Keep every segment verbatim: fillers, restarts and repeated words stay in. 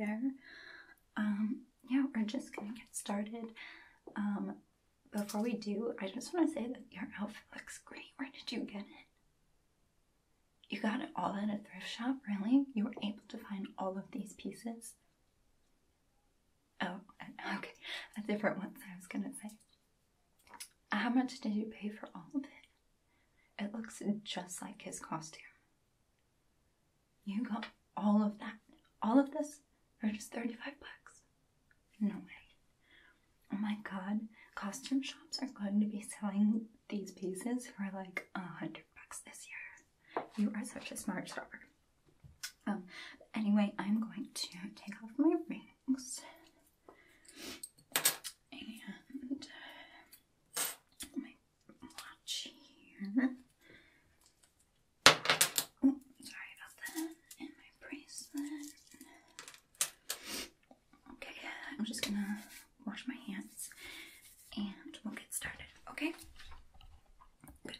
hair. Um, yeah, we're just gonna get started. Um, before we do, I just want to say that your outfit looks great. Where did you get it? You got it all at a thrift shop, really? You were able to find all of these pieces? Oh, okay, a different ones I was gonna say. How much did you pay for all of it? It looks just like his costume. You got all of that, all of this for just thirty-five bucks? No way. Oh my god, costume shops are going to be selling these pieces for like a hundred bucks this year. You are such a smart shopper. Um, anyway, I'm going to take off my rings. And my watch here. Oh, sorry about that. And my bracelet. Okay, I'm just gonna wash my hands and we'll get started, okay? Good.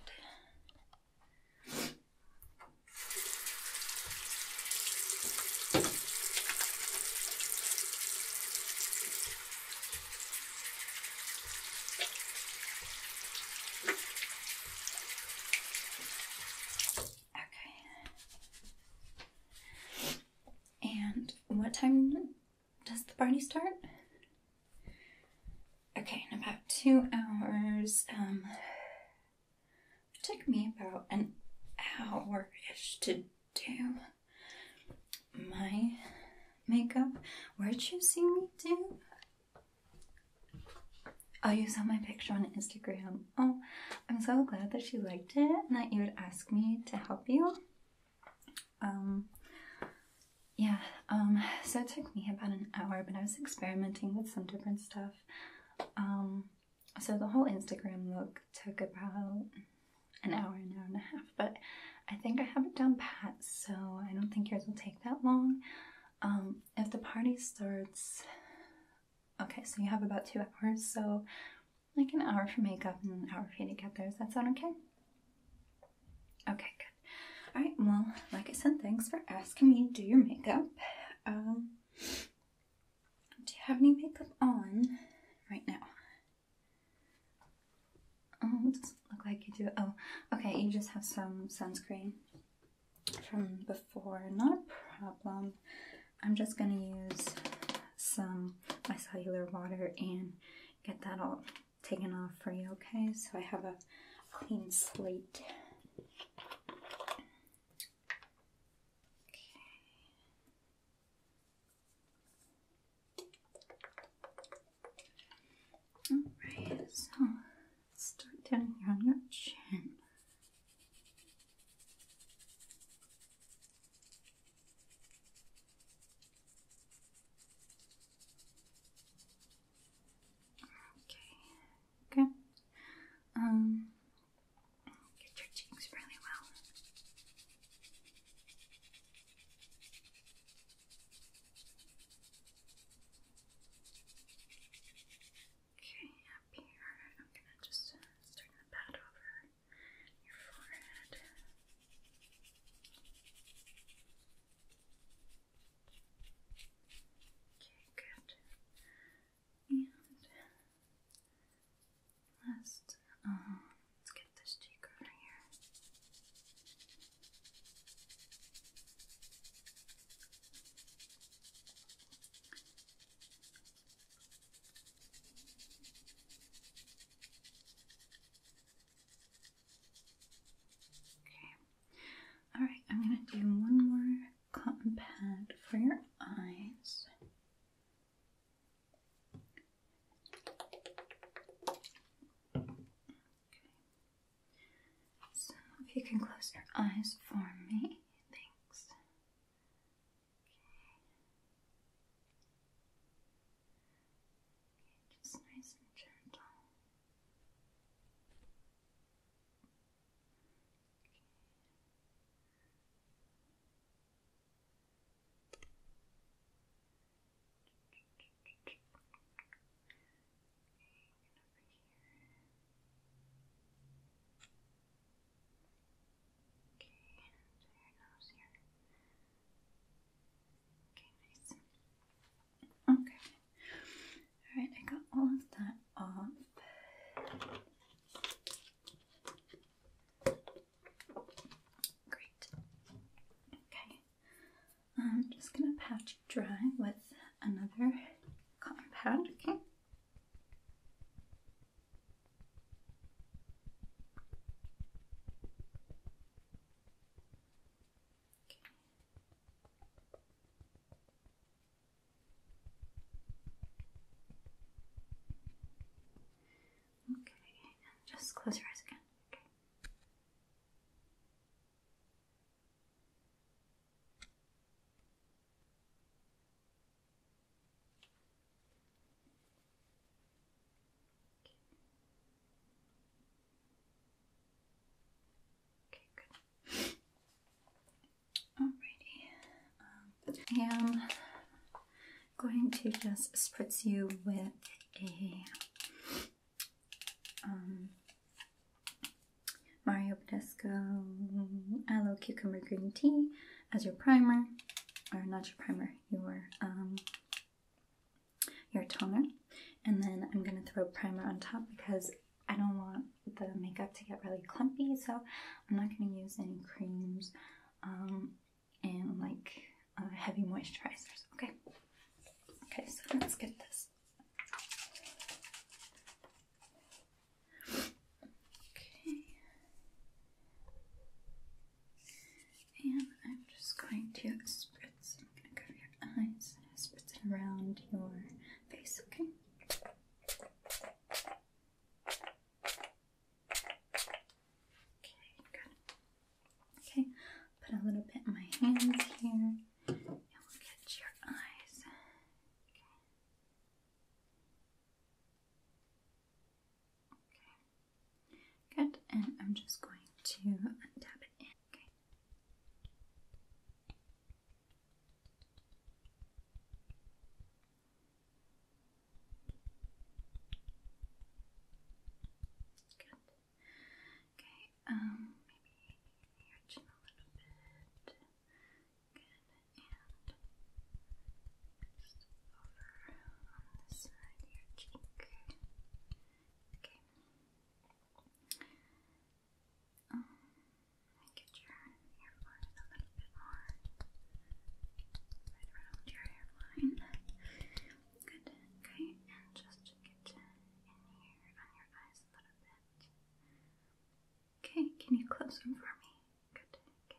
What time does the party start? Okay, in about two hours. Um, it took me about an hour-ish to do my makeup. Where'd you see me do? Oh, you saw my picture on Instagram. Oh, I'm so glad that you liked it and that you would ask me to help you. Um... Yeah, um, so it took me about an hour, but I was experimenting with some different stuff. Um, so the whole Instagram look took about an hour, an hour and a half, but I think I have it down pat, so I don't think yours will take that long. Um, if the party starts, okay, so you have about two hours, so like an hour for makeup and an hour for you to get there. Does that sound okay? Okay, good. Alright, well, like I said, thanks for asking me to do your makeup. Um, do you have any makeup on right now? Oh, it doesn't look like you do. Oh, okay, you just have some sunscreen from before. Not a problem. I'm just gonna use some micellar water and get that all taken off for you, okay? So I have a clean slate. Alright, so let's start down here on your chin. Okay, good. Um, get your cheeks really well. Okay, up here, I'm gonna just start to pat over your forehead. Okay, good. And last, uh, let's get this cheek over here. Okay. Alright, I'm gonna do one more cotton pad for your eyes. So if you can close your eyes for me, thanks. Okay. Just nice and gentle. pad, okay? Okay, and just close your eyes again. Okay. Okay, good. Alrighty. Um, I am going to just spritz you with a um, Mario Badescu Aloe Cucumber Green Tea as your primer, or not your primer, your um, your toner, and then I'm gonna throw primer on top because I don't want the makeup to get really clumpy, so I'm not gonna use any creams um, and like uh, heavy moisturizers. Okay. Okay, so let's get this. Okay. And I'm just going to spritz. I'm going to cover your eyes and spritz it around your face, okay? Okay, good. Okay, put a little bit in my hands here, and we'll get your eyes. Okay. Good, and I'm just going to dab it in. Okay. Good. Okay, um, maybe your chin a little bit. Good, and just over on this side of your cheek. Okay. Um, get your your forehead a little bit more. Right around your hairline. Good. Okay, and just get in here on your eyes a little bit. Okay, can you close them for me? Good. Okay.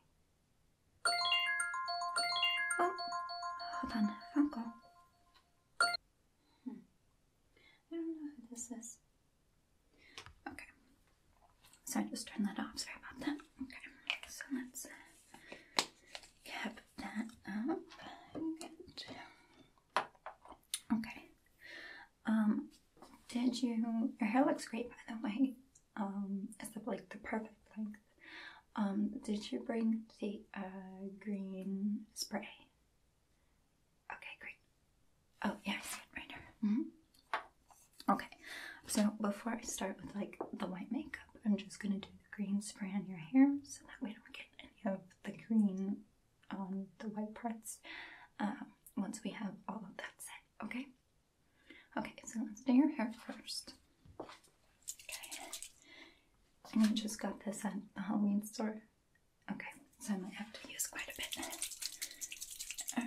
Oh, hold on. Phone call. Hmm. I don't know who this is. Okay. So I just turned that off. Sorry about that. Okay. So let's cap that up. Good. Okay. Um, did you? Your hair looks great, by the way. Um, it's the, like the perfect length. Um, did you bring the uh green spray? Okay, great. Oh yeah, I see it right here. Mm-hmm. Okay. So before I start with like the white makeup, I'm just gonna do the green spray on your hair so that we don't get any of the green on the white parts. Um, once we have all of that set, okay? Okay, so let's do your hair first. Okay. And you just got this at the Halloween store? Okay, so I might have to use quite a bit. Alright.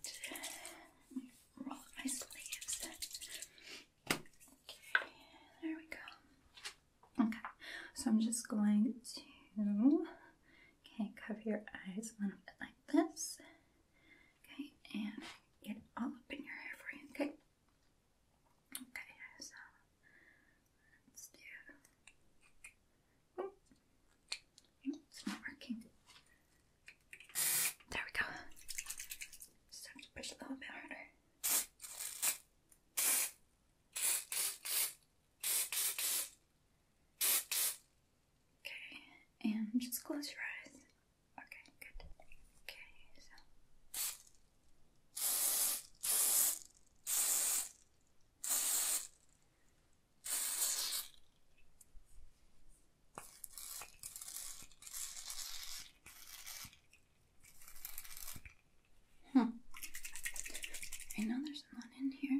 Roll up my sleeves. Okay, there we go. Okay, so I'm just going to okay, cover your eyes a little bit like this. Okay, and get it all up in your hair for you, okay? Okay, so let's do. Oh, it's not working. There we go. Just have to push a little bit harder. Okay, and just close your eyes. Okay, good. Okay, so. Hmm. I know there's one in here.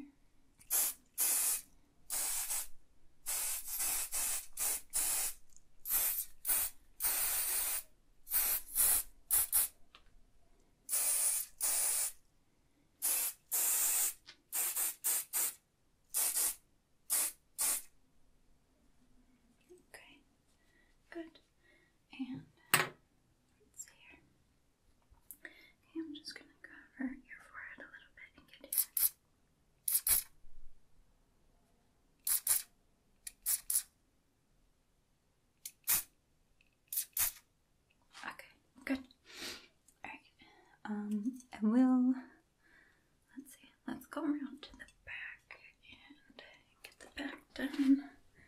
done.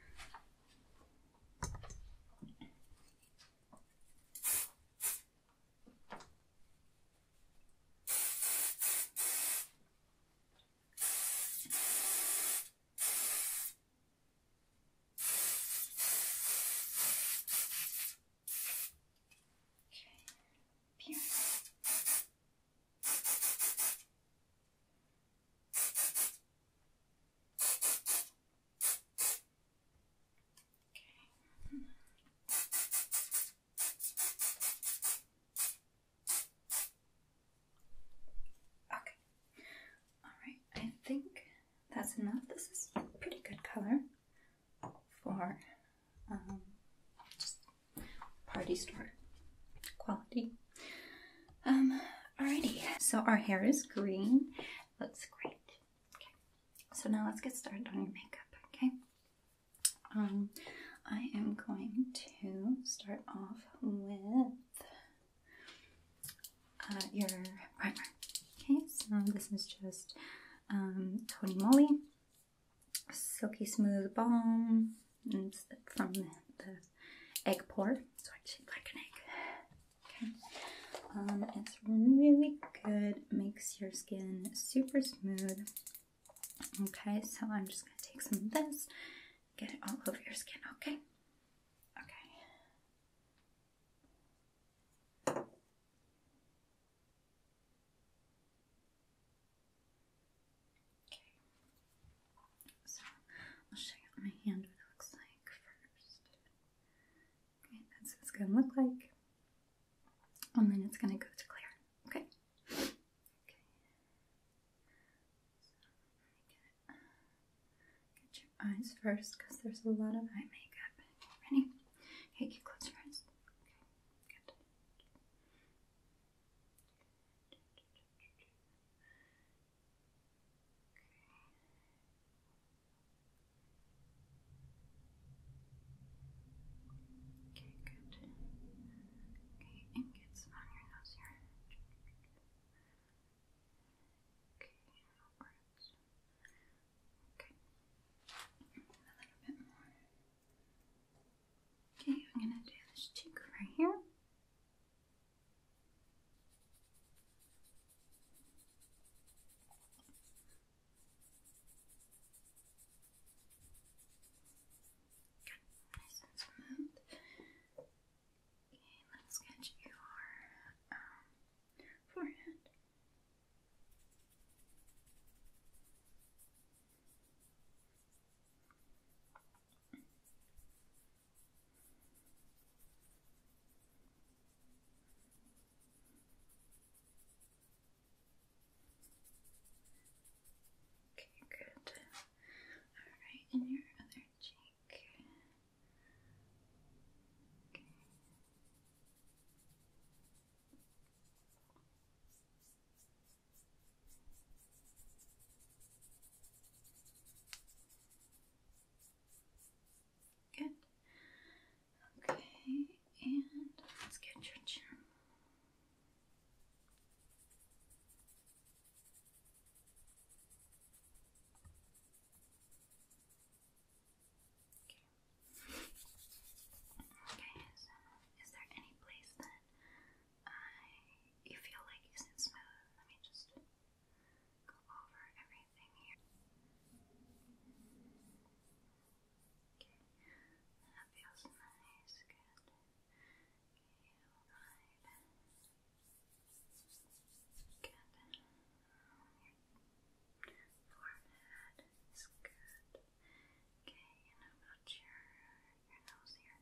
I think that's enough. This is a pretty good color for um, just party store quality. Um, alrighty, so our hair is green. Looks great. Okay, so now let's get started on your makeup, okay? Um, I am going to start off with uh, your primer. Okay, so this is just um, Tony Moly Silky Smooth Balm. It's from the, the egg pour, so it's shaped like an egg. Okay, um, it's really good. Makes your skin super smooth. Okay, so I'm just gonna take some of this, get it all over your skin. Okay. I'll show you on my hand what it looks like first. Okay, that's what it's going to look like. And then it's going to go to clear. Okay? Okay. So let me get, get your eyes first because there's a lot of eye makeup. Ready? Okay, you close your eyes. Okay, good. And get some on your nose here. Okay, upwards. Okay, a little bit more. Okay, I'm gonna do this cheek right here. Good, nice and smooth. Okay, let's get your um, forehead. Okay, good. Alright, and your other cheek. Okay. Good. Okay, and let's get your chin. Okay, so is there any place that I you feel like isn't smooth? Let me just go over everything here. Okay, that feels nice, good. Okay, alright. Good. Your forehead is good. Okay, and how about your your nose here?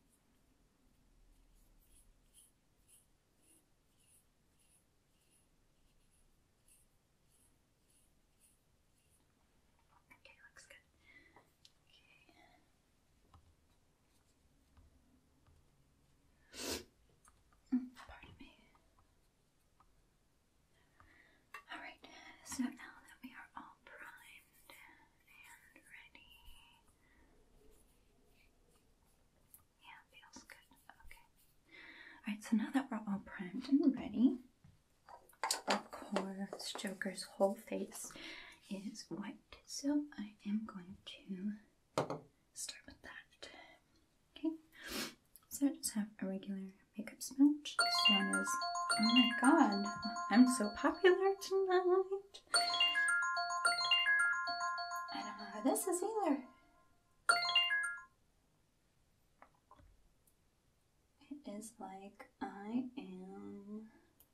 Okay, looks good. Okay. Mm, pardon me. Alright, so now that we are all primed and ready. Yeah, feels good. Okay. Alright, so now that we're all primed and ready, of course, Joker's whole face is white. So I am going to So I just have a regular makeup sponge. This one is, oh my god, I'm so popular tonight. I don't know how this is either. It is like I am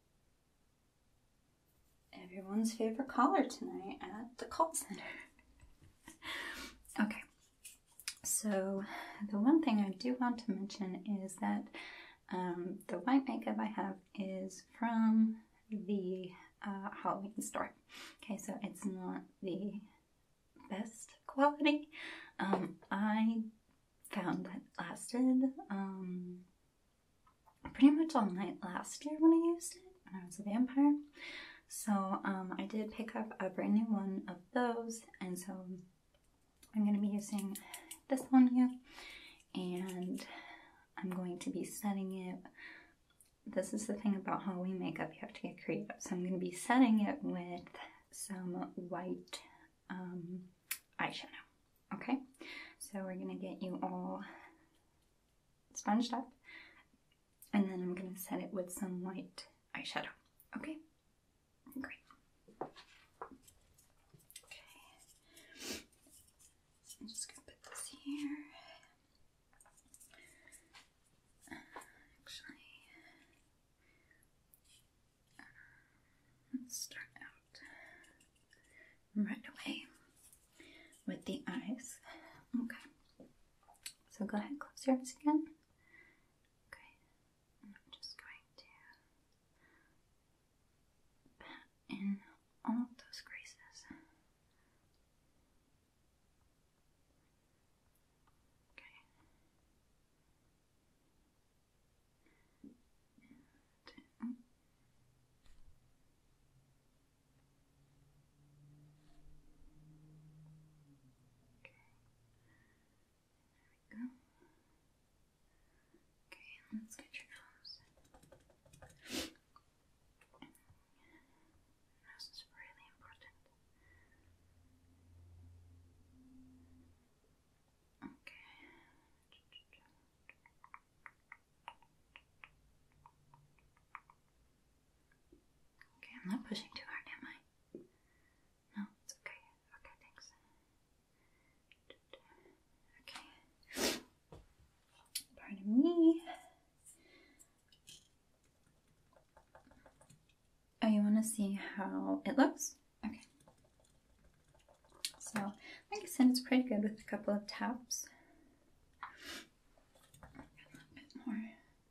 everyone's favorite caller tonight at the call center. Okay, so the one thing I do want to mention is that um, the white makeup I have is from the uh, Halloween store. Okay, so it's not the best quality. Um, I found that it lasted um, pretty much all night last year when I used it, when I was a vampire. So um, I did pick up a brand new one of those, and so I'm going to be using this one here, and I'm going to be setting it. This is the thing about Halloween makeup, you have to get creative. So I'm going to be setting it with some white um, eyeshadow. Okay, so we're going to get you all sponged up, and then I'm going to set it with some white eyeshadow. Okay, great. Okay, so I'm just going to put this here. Actually, let's start out right away with the eyes. Okay, so go ahead, close your eyes again. Okay, and I'm just going to pat in all of those creases. Okay. And, go. Okay, let's get your nose. Nose is really important. Okay. Okay, I'm not pushing too hard, am I? No, it's okay. Okay, thanks. Okay. Pardon me. Oh, you want to see how it looks? Okay. So, like I said, it's pretty good with a couple of taps. A little bit more.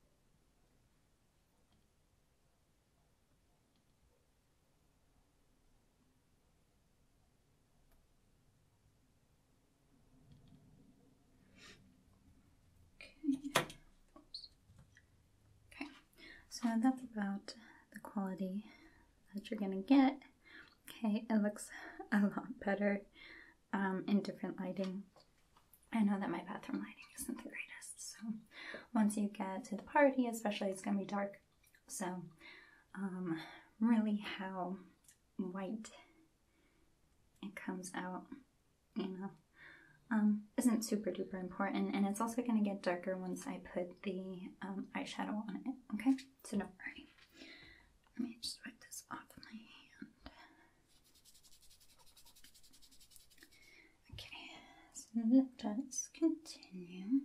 Okay. Oops. Okay. So that's about the quality that you're gonna get. Okay, it looks a lot better um, in different lighting. I know that my bathroom lighting isn't the greatest, so once you get to the party especially, it's gonna be dark. So um, really how white it comes out, you know, um, isn't super duper important, and it's also gonna get darker once I put the um, eyeshadow on it. Okay, so don't worry. Let me just wipe this off my hand. Okay, so let us continue.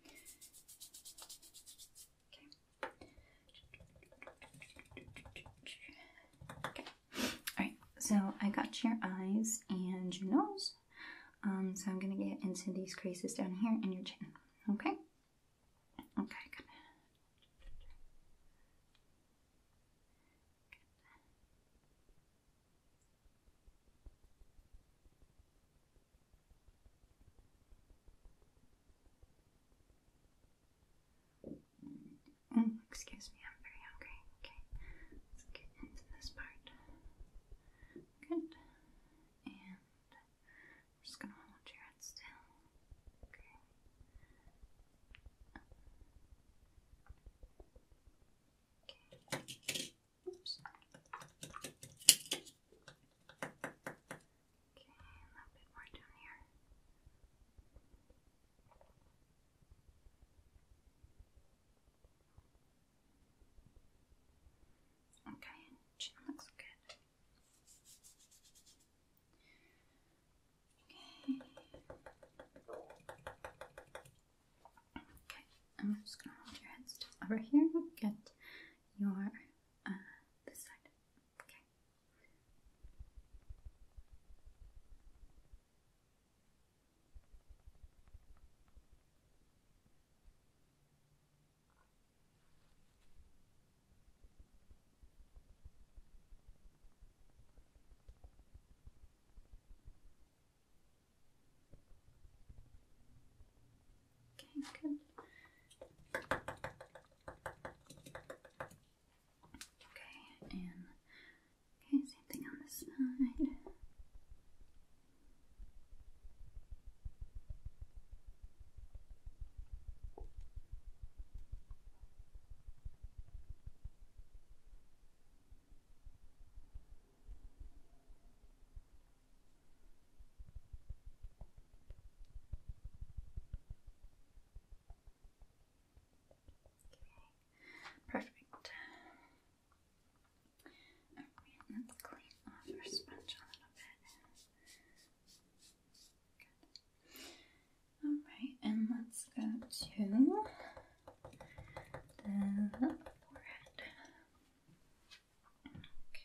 Okay. Okay. Alright, so I got your eyes and your nose. Um, so I'm gonna get into these creases down here and your chin. Okay? Okay, good. Mm, excuse me, I'm very hungry. Okay, let's get into this part. Good. And I'm just gonna hold your head still. Okay. Okay. Oops. Okay, a little bit more down here. just gonna hold your head still over here. Get your uh, this side. Okay. Okay, good. Okay, and okay, same thing on this side. Perfect. Alright, let's clean off our sponge a little bit. Alright, and let's go to the forehead. Okay.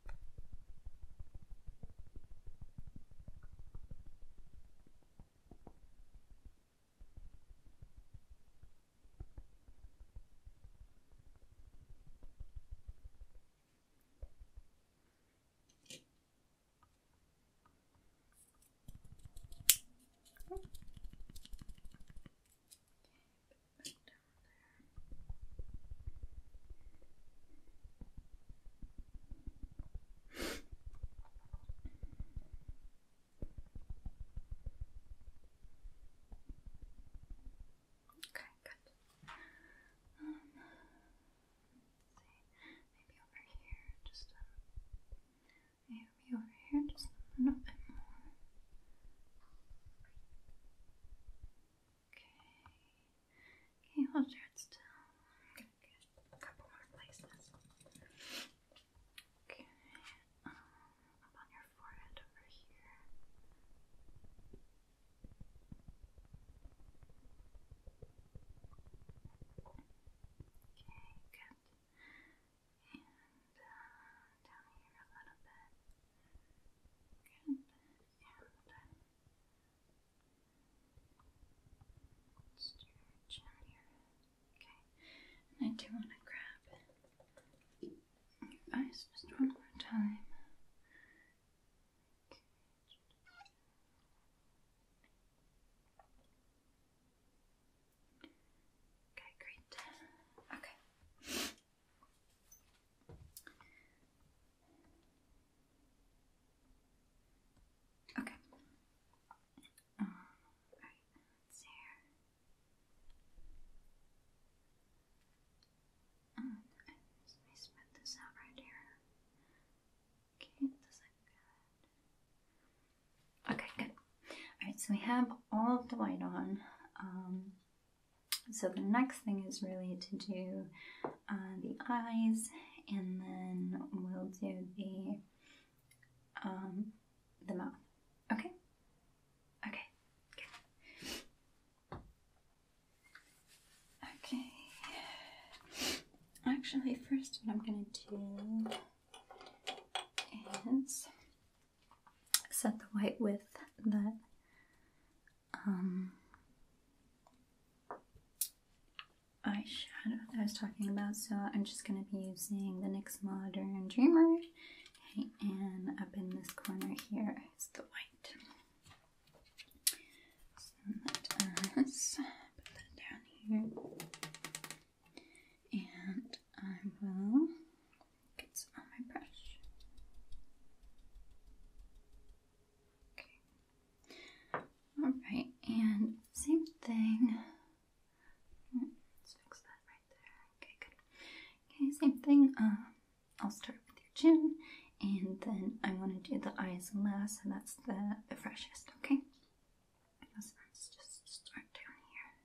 Okay, good. Um, maybe over here, just a, maybe over here, just a little bit more. Okay. Okay, hold your head still. I'm gonna get a couple more places. Okay. Um, up on your forehead over here. Okay, good. And uh, down here a little bit. Good. And just your chin here. Okay. And I do want to grab your eyes just one more time. Okay, great. Okay. Okay. Um, right, let's see here. Um, let me spread this out right here. Okay, does that good? Okay, good. Alright, so we have all of the white on. Um, so the next thing is really to do uh, the eyes, and then we'll do the um, the mouth. Okay? Okay, good. Okay. Actually, first what I'm going to do is set the white with that um, eyeshadow that I was talking about. So I'm just going to be using the NYX Modern Dreamer. Okay, and up in this corner here is the white. So let us put that down here. And I will get some on my brush. Okay. Alright, and same thing. Let's fix that right there. Okay, good. Okay, same thing. Uh, I'll start with your chin, and then I want to do the eyes last, and that's the, the freshest, okay? So let's just start down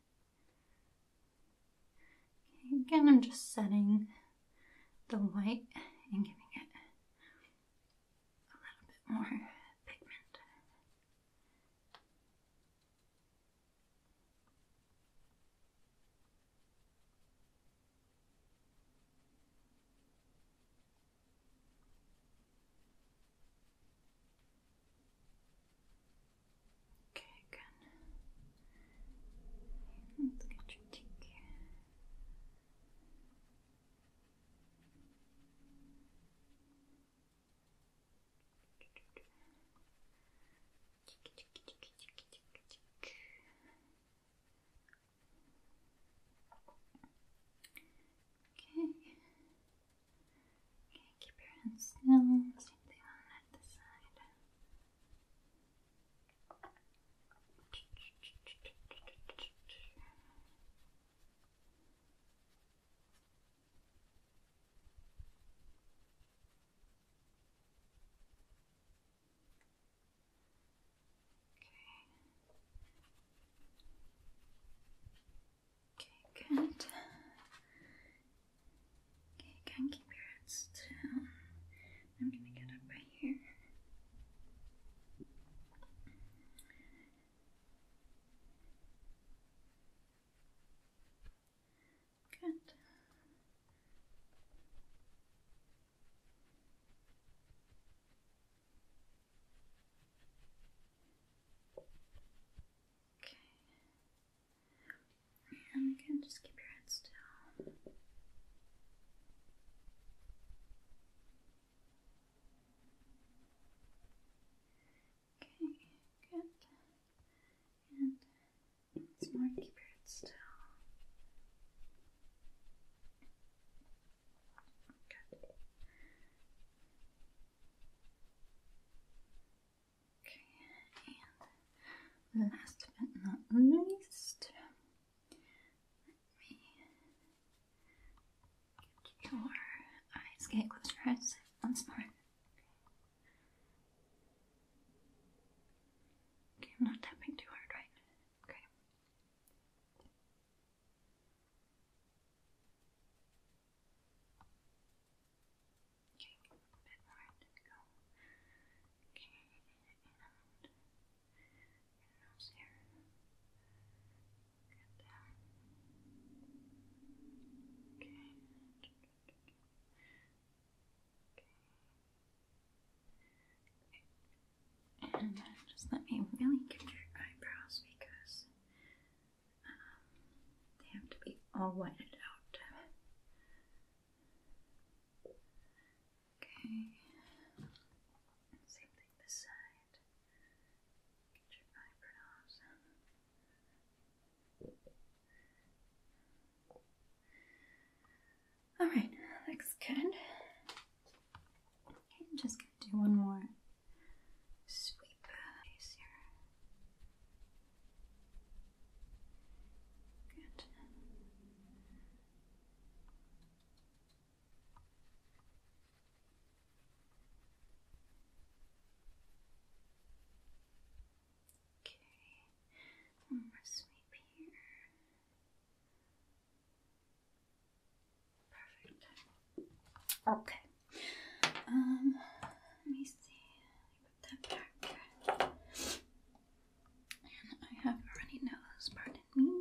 here. Okay, again, I'm just setting the white and giving it a little bit more pigment. And just keep your head still. Okay, good. And once more, keep your head still. Good. Okay, and last but not least, let me get your eyes. Okay, close your eyes once more. Okay, I'm not tapping too hard, right? Okay. Okay, a bit more to go. Okay, and your nose here. Good. Okay. And just let me really get your eyebrows because um, they have to be all whited out. Okay. Same thing this side. Get your eyebrows. Alright, looks good. Okay, I'm just gonna do one more sweep face here. Good. Okay, one more sweep here. Perfect. Okay. Um, let me see. Put that back. And I have a runny nose, pardon me.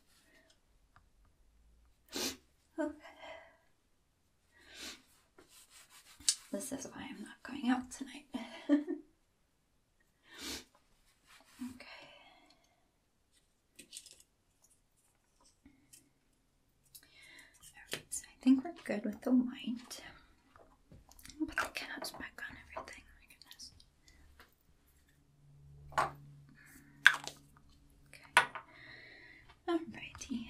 Okay. This is why I'm not going out tonight. Okay. Alright, so I think we're good with the white. I'll put the caps back on everything. My goodness. Okay. Alrighty.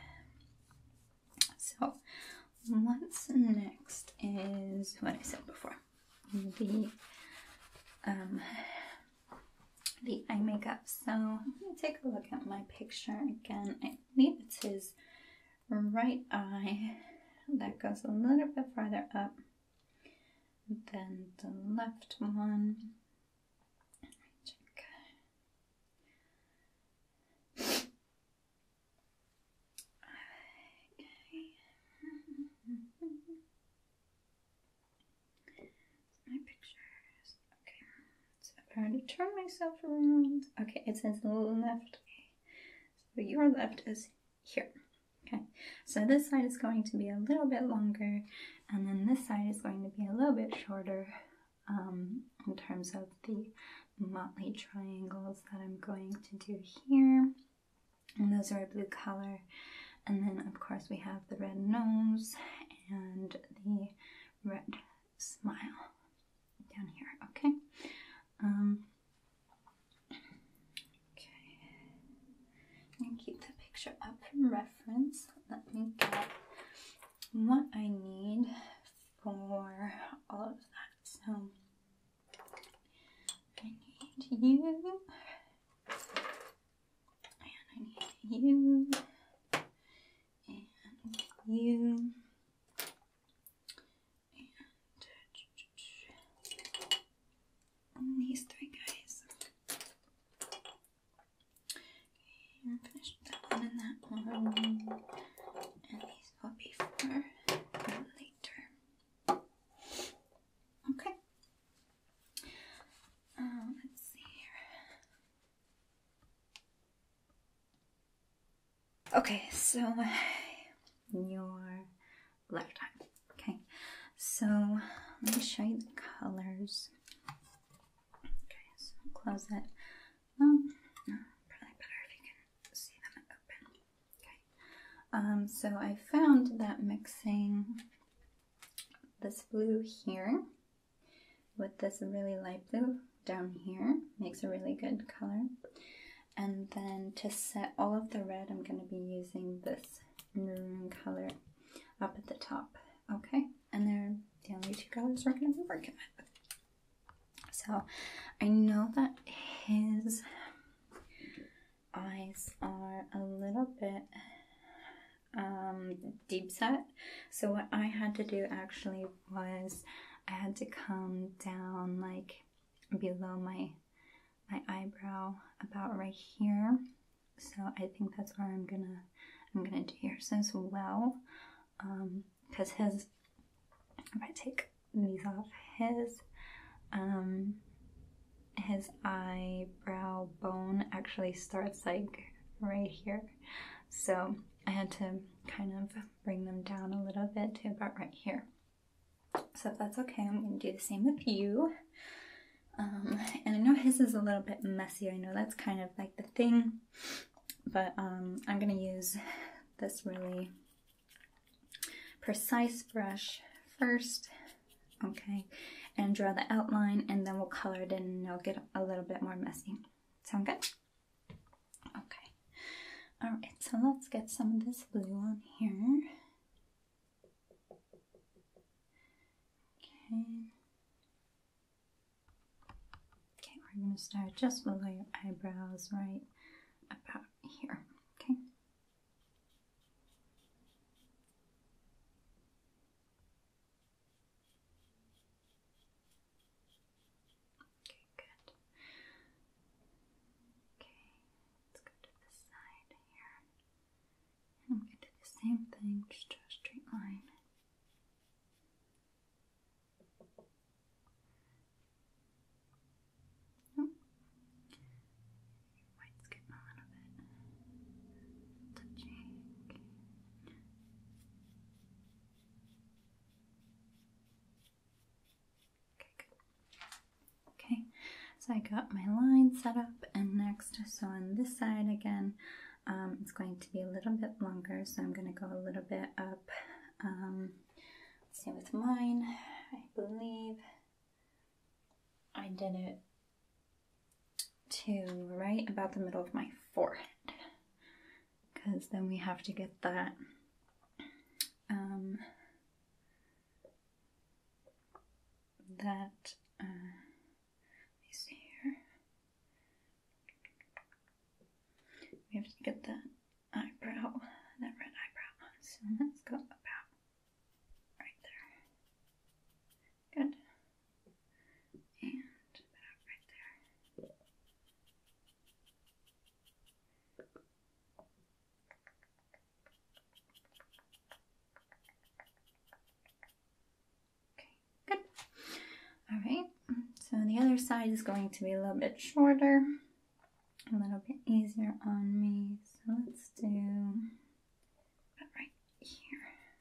So, what's next is what I said before. The um the eye makeup. So let me take a look at my picture again. I believe it's his right eye that goes a little bit farther up than the left one. Check. Okay. My pictures. Okay. So if I were to turn myself around, okay, it says left. So your left is here. Okay, so this side is going to be a little bit longer, and then this side is going to be a little bit shorter um, in terms of the motley triangles that I'm going to do here. And those are a blue color. And then, of course, we have the red nose and the red smile down here, okay? Um, okay. I'm going to keep the picture up for reference. Let me get what I need for all of that. So, I need you, and I need you, and you, and these three guys. Okay, I'm finished with that one and that one, and these will be for later. Okay. Uh, let's see here. Okay, so your left eye. Okay, so let me show you the colors. Okay, so close it. Um, no, probably better if you can see them open. Okay. Um, so I found that mixing this blue here with this really light blue down here makes a really good color. And then to set all of the red, I'm going to be using this maroon color up at the top. Okay, and they're the only two colors we're going to be working with. So I know that his eyes are a little bit um, deep set. So what I had to do actually was I had to come down like below my my eyebrow about right here. So I think that's where I'm gonna I'm gonna do yours as well. Um, because his, if I take these off, his um his eyebrow bone actually starts like right here. So I had to kind of bring them down a little bit to about right here. So if that's okay, I'm going to do the same with you. Um, and I know his is a little bit messy. I know that's kind of like the thing. But um, I'm going to use this really precise brush first. Okay. And draw the outline, and then we'll color it in and it'll get a little bit more messy. Sound good? Okay. Alright, so let's get some of this blue on here. Okay. Okay, we're going to start just below your eyebrows, right about here. Okay. Okay, good. Okay, let's go to the side here. And I'm going to do the same thing, just draw a straight line. White's getting a little bit touchy. Okay. Okay, good. Okay, so I got my line set up, and next, so on this side again, um, it's going to be a little bit longer, so I'm going to go a little bit up. Um, let's see, with mine, I believe I did it to right about the middle of my forehead, because then we have to get that um, that uh, let me see here. We have to get that eyebrow, that red eyebrow. So let's go about right there. Good. And about right there. Okay, good. Alright, so the other side is going to be a little bit shorter, a little bit easier on me. So let's do about right here.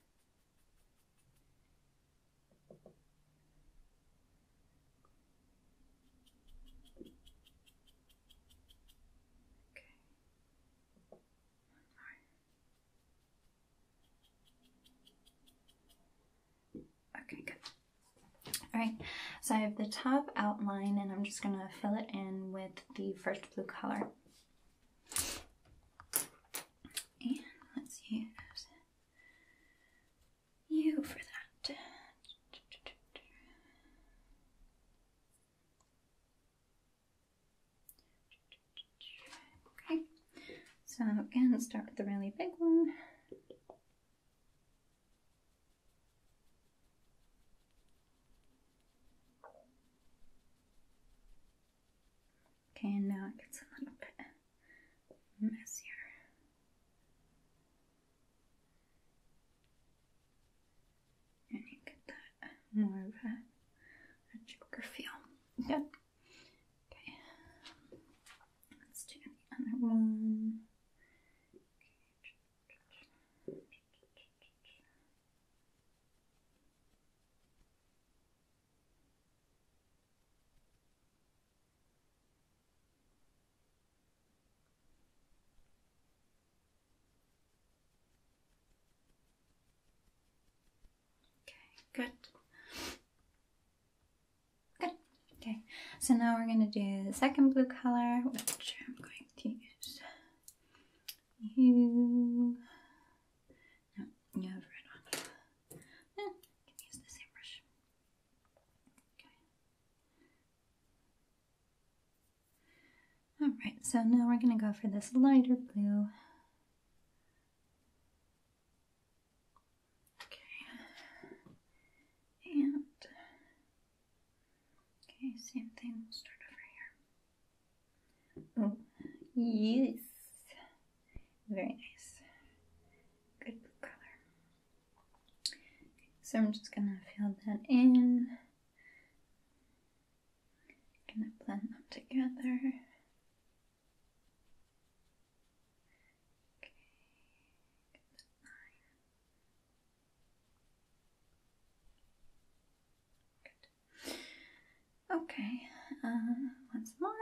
Okay, good. Alright, so I have the top outline, and I'm just going to fill it in with the first blue color. And let's use you for that. Okay, so again, start with the really big one. Okay, and now it gets a little bit messier. And you get that more of a, a Joker feel. Good. Okay. Let's do the other one. Good. Good. Okay, so now we're going to do the second blue color, which I'm going to use you. No, you have red on. Eh, I can use the same brush. Okay. Alright, so now we're going to go for this lighter blue. Okay, same thing, we'll start over here. Oh, yes. Very nice. Good blue color. Okay, so I'm just gonna fill that in. Gonna blend them together. Okay, get that line. Good. Okay, uh, once more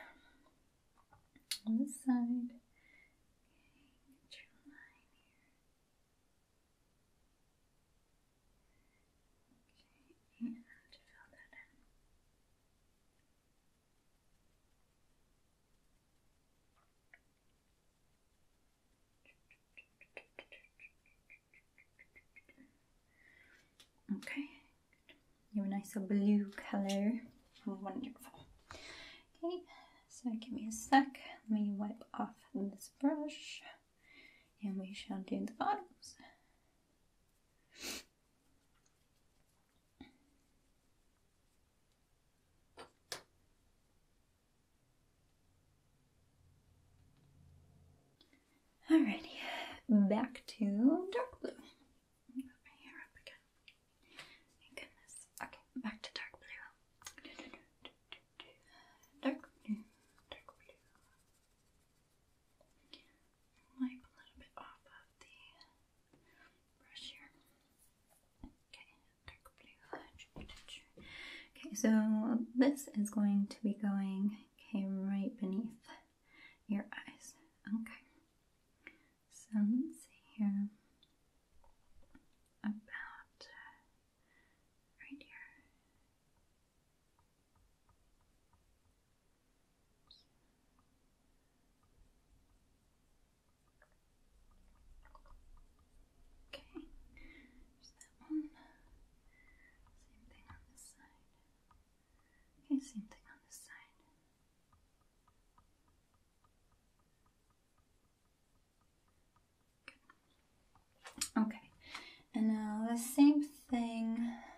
on this side. Okay, get your line here. Okay, and fill that in. Okay, you have a nice blue color. Wonderful. Okay, so give me a sec. Let me wipe off this brush and we shall do the bottoms. Alrighty, back to dark blue. Move my hair up again. Thank goodness. Okay, back to dark blue. Dark blue, dark blue. Wipe a little bit off of the brush here. Okay, dark blue. Okay, so this is going to be going, okay, right beneath your eyes. Okay. So let's see here, about right here. Okay, there's that one. Same thing on this side. Okay, same thing on this side. Okay, and now the same thing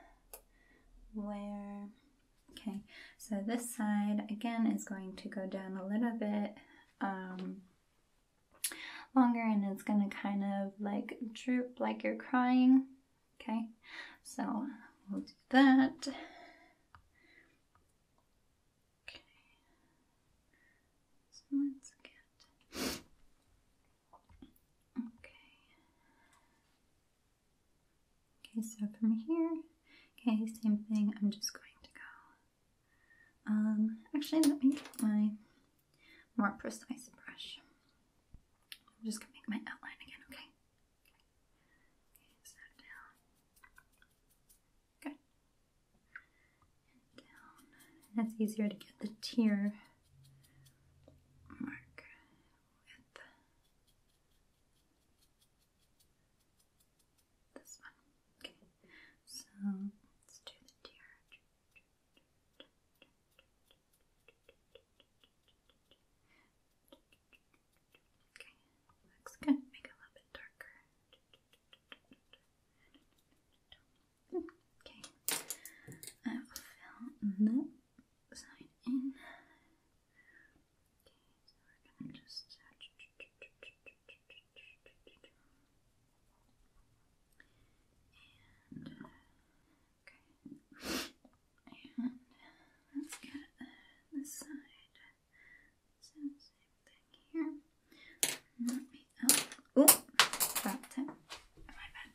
where, okay, so this side again is going to go down a little bit um, longer, and it's going to kind of like droop like you're crying. Okay, so we'll do that. Okay, so let's get, okay, so from here, okay, same thing, I'm just going to go, um, actually let me get my more precise brush. I'm just going to make my outline again, okay? Okay, so down, good, and down, and it's easier to get the tear mark with this one. Okay, so let's do the tear. Okay, looks good. Make it a little bit darker. Okay, I will fill that side in. Okay, so we're gonna just and okay, and let's get this side. So same thing here. Let me out. Oh, dropped it. My bad.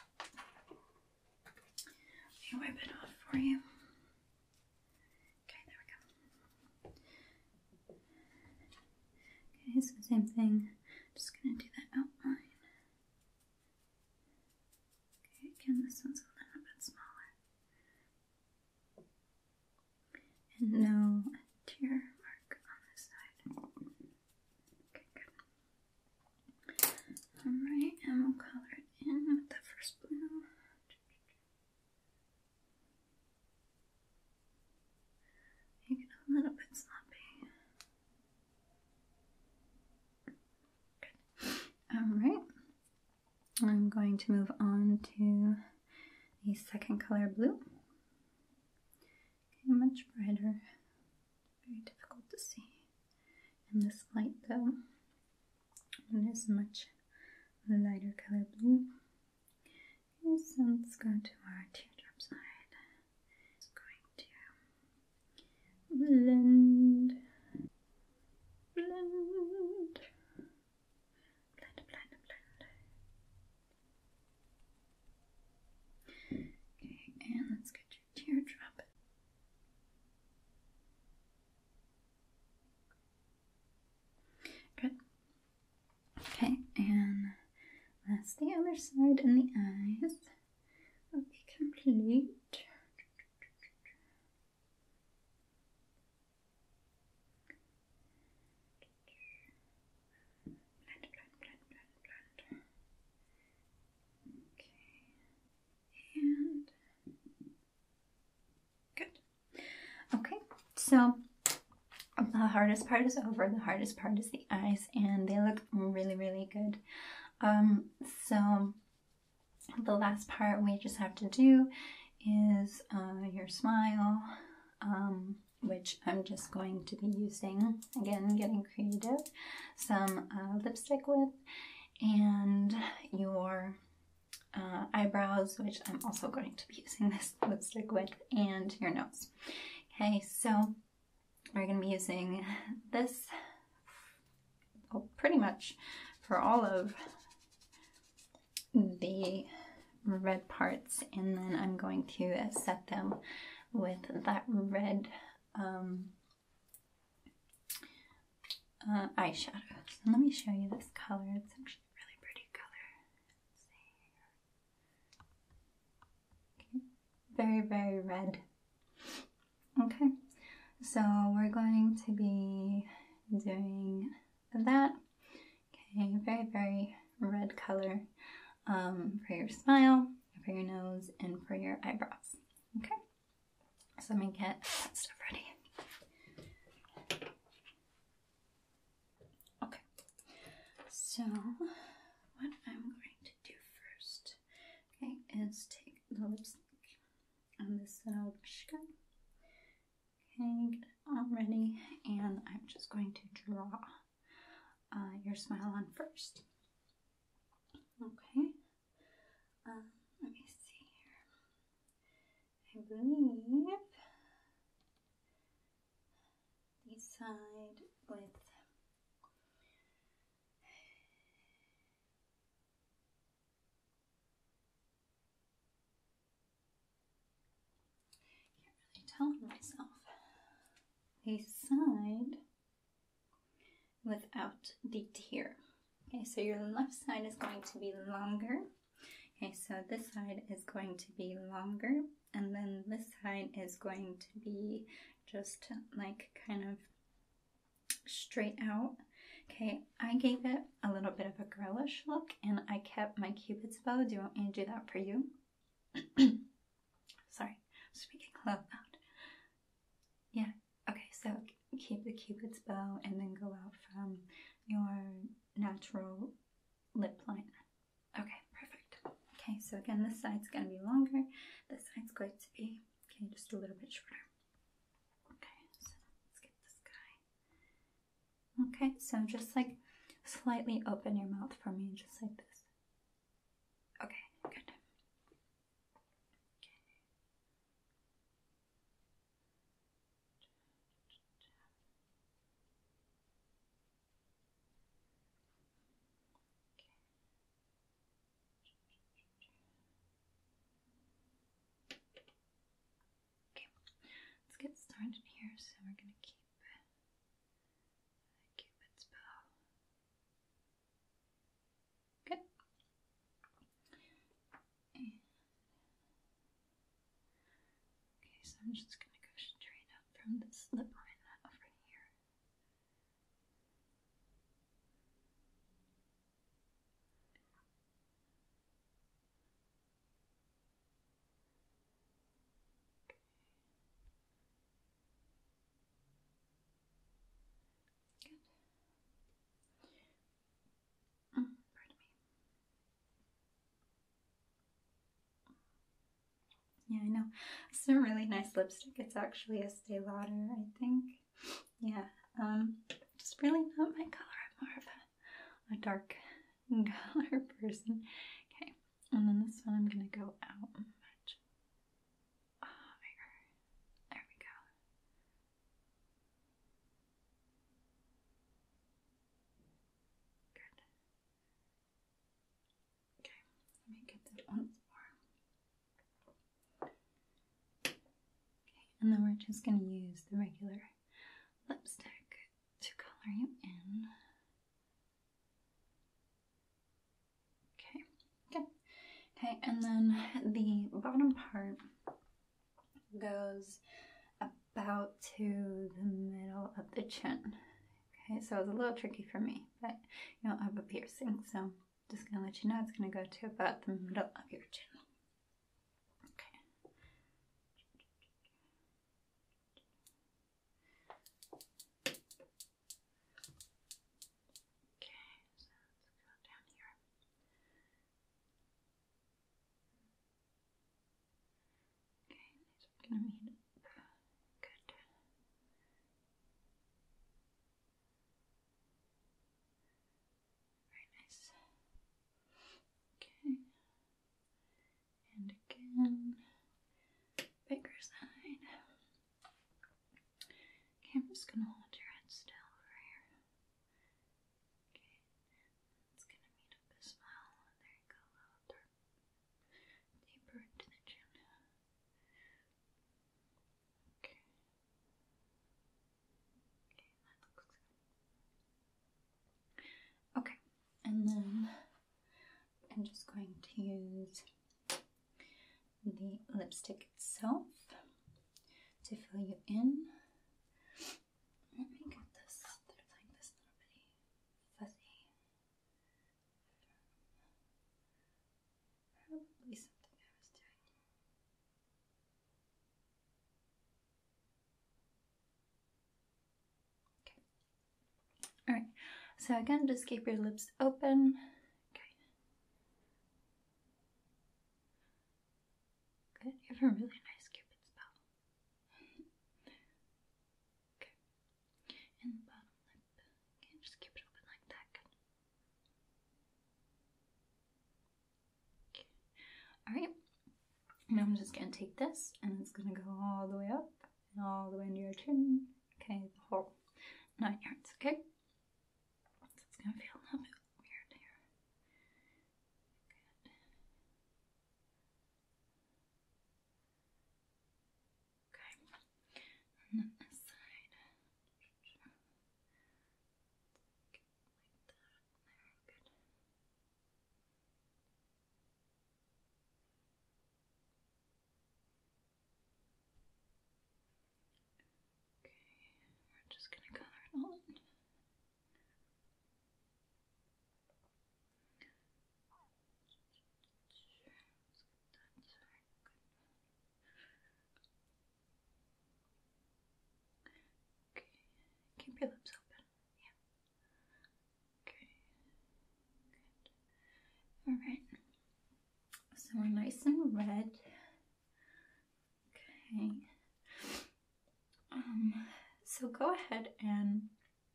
Let me wipe it off for you. Okay, there we go. Okay, so same thing. Just gonna do that outline. Okay, again, this one's a little bit smaller. no tear mark on this side. Okay, good. Alright, and we'll color it in with the first blue. You get a little bit sloppy. Good. Alright. I'm going to move on to the second color, blue. Okay, much brighter. Very difficult to see in this light though. It is much lighter color blue. Okay, so let's go to our teardrop side. It's going to blend, blend, blend, blend, blend. Okay, and let's get your teardrop. Good. Okay, and that's the other side, and the eyes will be complete. Blend, blend, blend, blend, blend. Okay, and good. Okay, so the hardest part is over. The hardest part is the eyes, and they look really, really good. Um, so the last part we just have to do is uh, your smile, um, which I'm just going to be using, again, getting creative, some uh, lipstick with, and your uh, eyebrows, which I'm also going to be using this lipstick with, and your nose. Okay, so we're going to be using this oh, pretty much for all of the red parts, and then I'm going to set them with that red um, uh, eyeshadow. So let me show you this color. It's actually a really pretty color. Okay. Very, very red. Okay. So we're going to be doing that. Okay, very, very red color um, for your smile, for your nose, and for your eyebrows. Okay, so let me get that stuff ready. Okay, so what I'm going to do first, okay, is take the lipstick on this little brush gun. Okay, get it all ready, and I'm just going to draw uh, your smile on first. Okay, um, let me see here. I believe the side with can't really tell myself. The side without the tear. Okay, so your left side is going to be longer. Okay, so this side is going to be longer, and then this side is going to be just like kind of straight out. Okay, I gave it a little bit of a girlish look, and I kept my Cupid's bow. Do you want me to do that for you? Sorry, I'm speaking loud. Yeah, okay, so keep the Cupid's bow and then go out from your natural lip line. Okay, perfect. Okay, so again, this side's going to be longer. This side's going to be, okay, just a little bit shorter. Okay, so let's get this guy. Okay, so just like slightly open your mouth for me, just like this. Okay, good. Get started here, so we're going to keep the Cupid's bow. Good. And, okay, so I'm just going to go straight up from this Yeah, I know. It's a really nice lipstick. It's actually a Stay Lauder, I think. Yeah, um, just really not my color. I'm more of a, a dark color person. Okay, and then this one I'm gonna go out much higher. There we go. Good. Okay, let me get that once more. Okay, and then we're just gonna use the regular lipstick to color you in. Okay, good. Okay, and then the bottom part goes about to the middle of the chin. Okay, so it's a little tricky for me, but you don't have a piercing, so just gonna let you know it's gonna go to about the middle of your chin. Okay. Okay, so let's go down here. Okay, these are gonna meet up. Good. Very nice. Okay. And again, bigger side. Okay, I'm just gonna hold your head still over here. Okay, it's gonna meet up as well. There you go, a little dark, deeper into the chin. Okay. Okay, that looks good. Okay, and then I'm just going to use the lipstick itself to fill you in. Let me get this. There's like this little bitty fuzzy. Probably something I was doing. Okay. Alright. So again, just keep your lips open. Okay. Good. You have a really nice Cupid's bow. Okay. And the bottom lip. Okay, just keep it open like that. Good. Okay. Alright. Now I'm just gonna take this and it's gonna go all the way up and all the way into your chin. Okay, the whole nine yards, okay? So it's gonna feel a little bit weird here. Good. Okay. And then this side. Like that. There, good. Okay, we're just gonna color it all in. Okay, keep your lips open. Yeah. Okay, good. Alright, so we're nice and red. Okay. Um, so go ahead and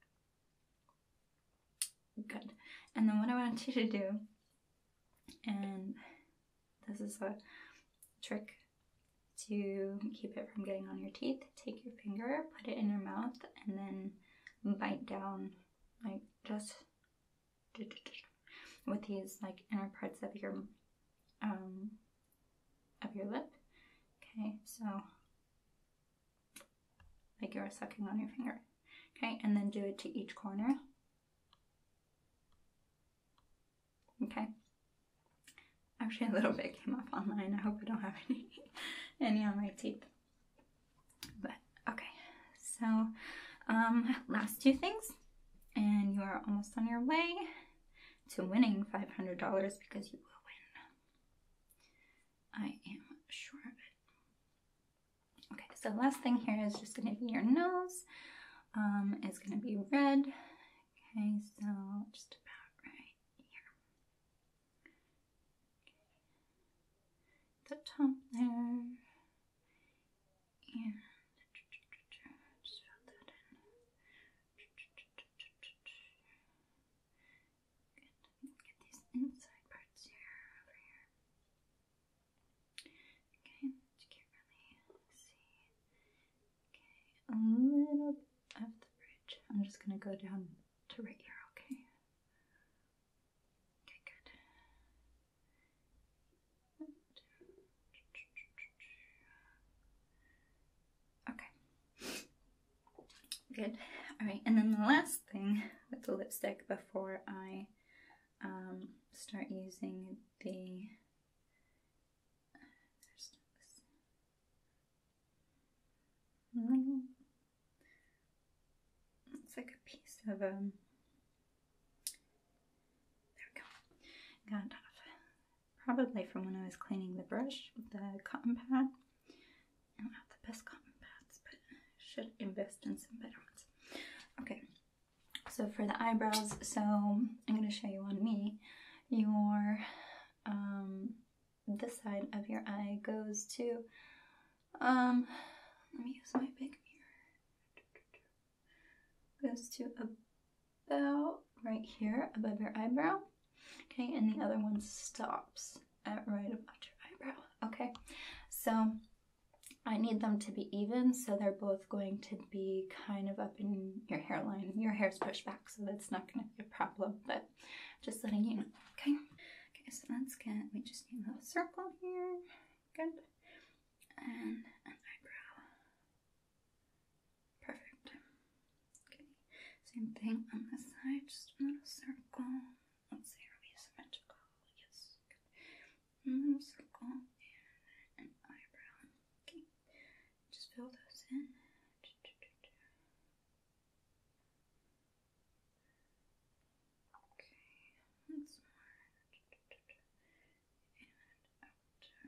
good. And then what I want you to do, and this is a trick to keep it from getting on your teeth, take your finger, put it in your mouth, and then bite down, like just with these like inner parts of your um of your lip. Okay, so like you're sucking on your finger. Okay, and then do it to each corner. Okay. Actually, a little bit came off online. I hope I don't have any any on my teeth. But okay, so um, last two things, and you are almost on your way to winning five hundred dollars because you will win. I am sure of it. Okay, so last thing here is just going to be your nose. Um, it's going to be red. Okay, so just about right here. Okay. The top there. inside parts here, over here. Okay, you can't really see. Okay, a little bit of the bridge. I'm just gonna go down to right here, okay? Okay, good. Okay. Good. Alright, and then the last thing with the lipstick before I um, start using the there's this little, it's like a piece of um there we go. Got off. Probably from when I was cleaning the brush with the cotton pad. I don't have the best cotton pads, but should invest in some better ones. Okay, so for the eyebrows, so I'm going to show you on me, your, um, this side of your eye goes to, um, let me use my big mirror, goes to about right here above your eyebrow, okay, and the other one stops at right above your eyebrow, okay, so I need them to be even, so they're both going to be kind of up in your hairline. Your hair's pushed back, so that's not going to be a problem, but just letting you know, okay? Okay, so let's get, we just need a little circle here, good, and an eyebrow, perfect, okay, same thing on this side, just a little circle, let's see, are we symmetrical, yes, good, a little circle, and an eyebrow. Just fill those in. Okay, once more. And out.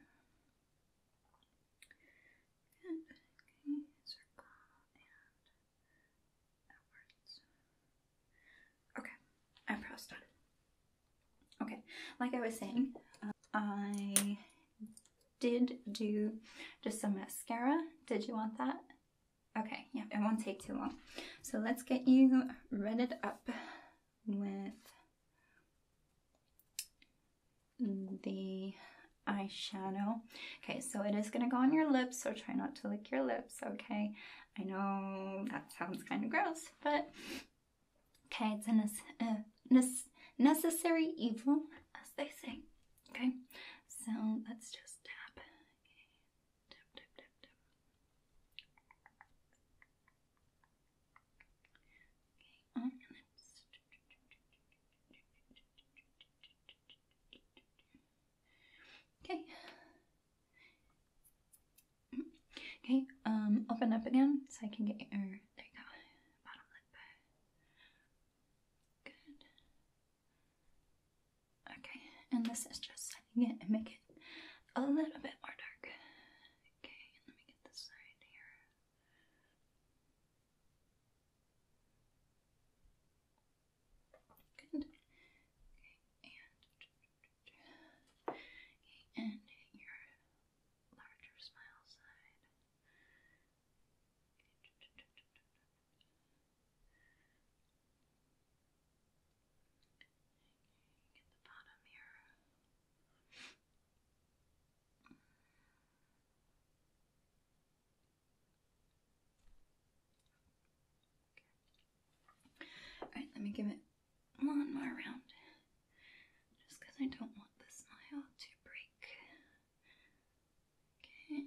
And okay, circle and outwards. Okay, eyebrows done. Okay, like I was saying, uh, I did do just some mascara. Did you want that? Okay, yeah, it won't take too long. So let's get you redded up with the eyeshadow. Okay, so it is gonna go on your lips, so try not to lick your lips, okay? I know that sounds kind of gross, but okay, it's a ne uh, ne necessary evil, as they say, okay? So let's just tap. Tap, tap, tap, tap. Okay, on and then okay. Okay, um, open up again so I can get your, there you go, bottom lip. Good. Okay, and this is just setting it and make it a little bit more dark. Okay, let me get this side here. Good. Okay, and okay, and your larger smile side. Get the bottom here. Alright, let me give it one more round. Just because I don't want the smile to break. Okay.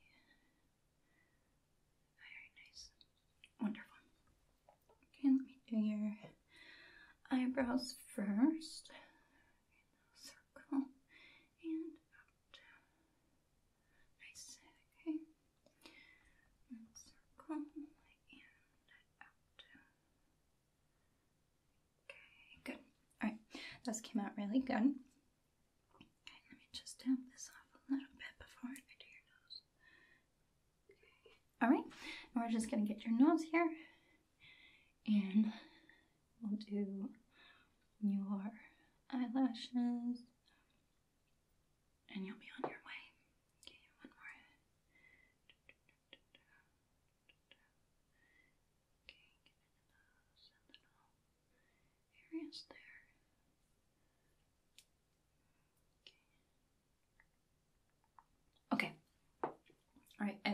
Very nice. Wonderful. Okay, let me do your eyebrows first. Circle and out. Nice. Okay. And circle and out. Okay, good. Alright, those came out really good. Okay, let me just tap this off a little bit before I do your nose. Okay. Alright, we're just gonna get your nose here. And we'll do your eyelashes. And you'll be on your way. Okay, one more. Okay, get in the nose, a little areas there.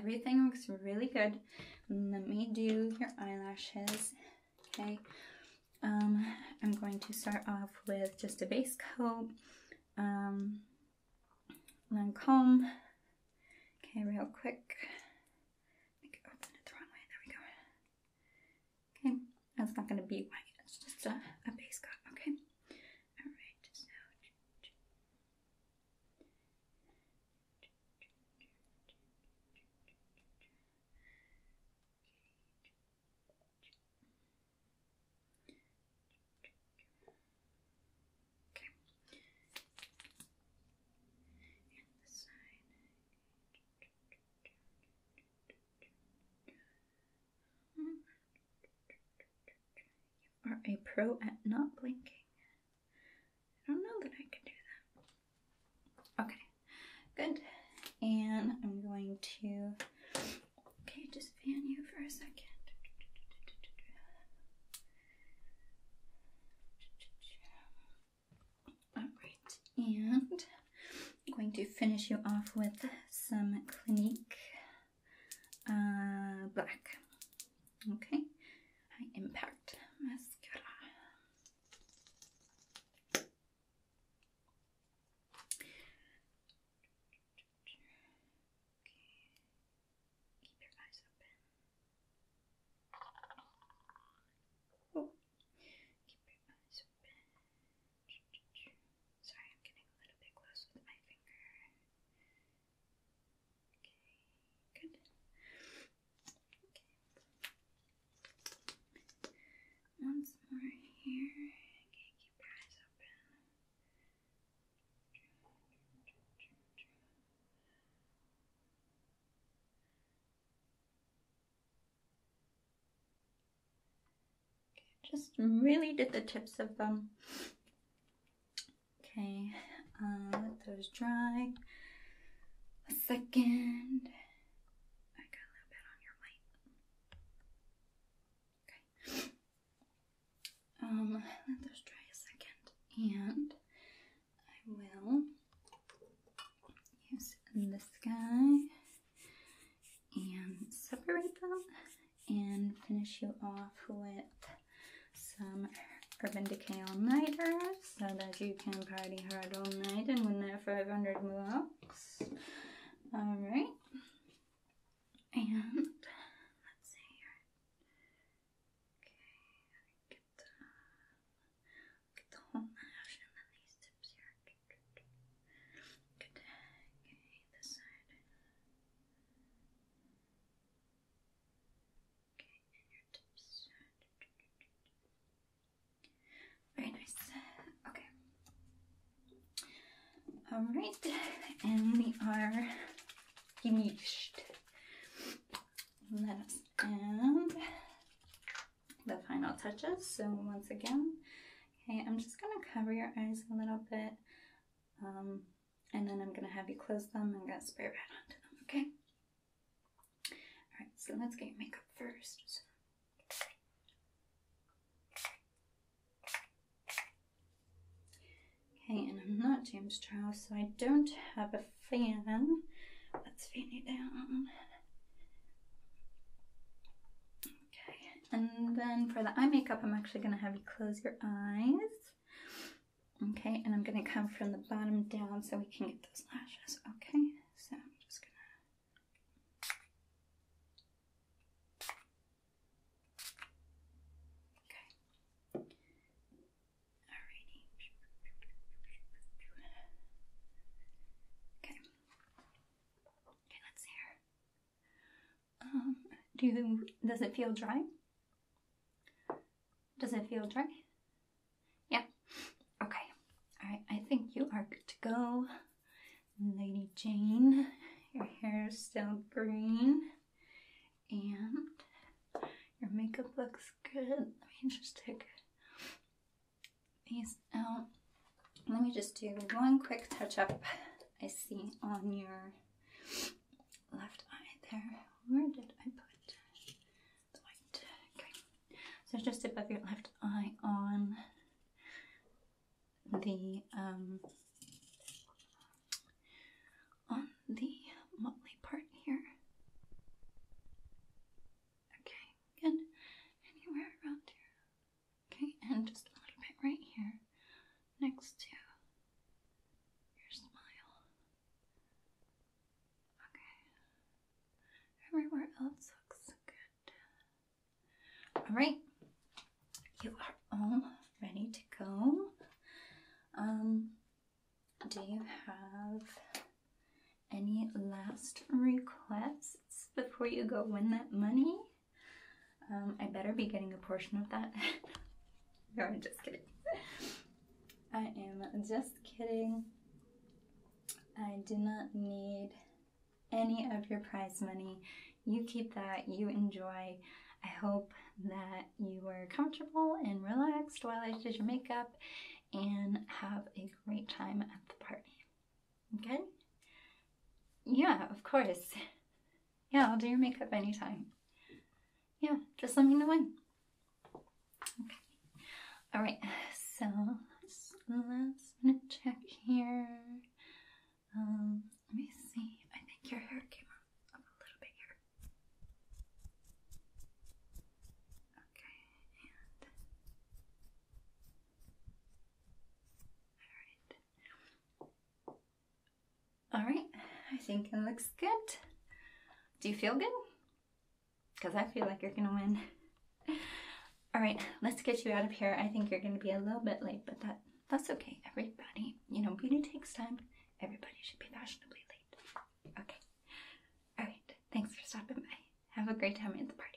everything looks really good. Let me do your eyelashes. Okay. Um, I'm going to start off with just a base coat. Um, then comb. Okay, real quick. I think I opened it the wrong way. There we go. Okay, that's not going to be white. It's just a, a base coat. Okay. All right. So. Are a pro at not blinking. I don't know that I can do that. Okay, good. And I'm going to, okay, just fan you for a second. All right, and I'm going to finish you off with some Clinique uh, black. Okay, high impact mascara. Once more here. Okay, keep your eyes open. Okay, just really did the tips of them. Okay, uh, let those dry. A second. I got a little bit on your white. Okay. Um, let those dry a second, and I will use this guy and separate them and finish you off with some Urban Decay All-Nighter so that you can party hard all night and win that five hundred looks. Alright, and let's see here. Okay, get the, get the whole lash and then these tips here. Good. Okay, this side. Okay, and your tips. Very nice. Okay. Alright, and we are finished. Let us add the final touches. So once again, okay, I'm just going to cover your eyes a little bit, um, and then I'm going to have you close them. I'm going to spray right onto them, okay? Alright, so let's get your makeup first. Okay, and I'm not James Strauss, so I don't have a fan. Let's fan you down. Okay, and then for the eye makeup, I'm actually going to have you close your eyes. Okay, and I'm going to come from the bottom down so we can get those lashes. Okay, so I'm just going to. Um, do you, does it feel dry? Does it feel dry? Yeah. Okay. All right. I think you are good to go, Lady Jane. Your hair is still green, and your makeup looks good. Let me just take these out. Let me just do one quick touch up. I see on your left eye there. Where did I put the white? Okay, so just above your left eye on the um on the motley part here. else looks good. All right, you are all ready to go. Um, do you have any last requests before you go win that money? Um, I better be getting a portion of that. No, I'm just kidding. I am just kidding. I do not need any of your prize money. You keep that, you enjoy. I hope that you were comfortable and relaxed while I did your makeup and have a great time at the party. Okay? Yeah, of course. Yeah, I'll do your makeup anytime. Yeah, just let me know when. Okay. All right, so let's last minute check here. Um, let me see. I think your hair came up a little bit here. Okay, and all right. All right, I think it looks good. Do you feel good? Because I feel like you're gonna win. All right, let's get you out of here. I think you're gonna be a little bit late, but that that's okay. Everybody, you know, beauty takes time. Everybody should be fashionably late. Okay. All right, thanks for stopping by. Have a great time at the party.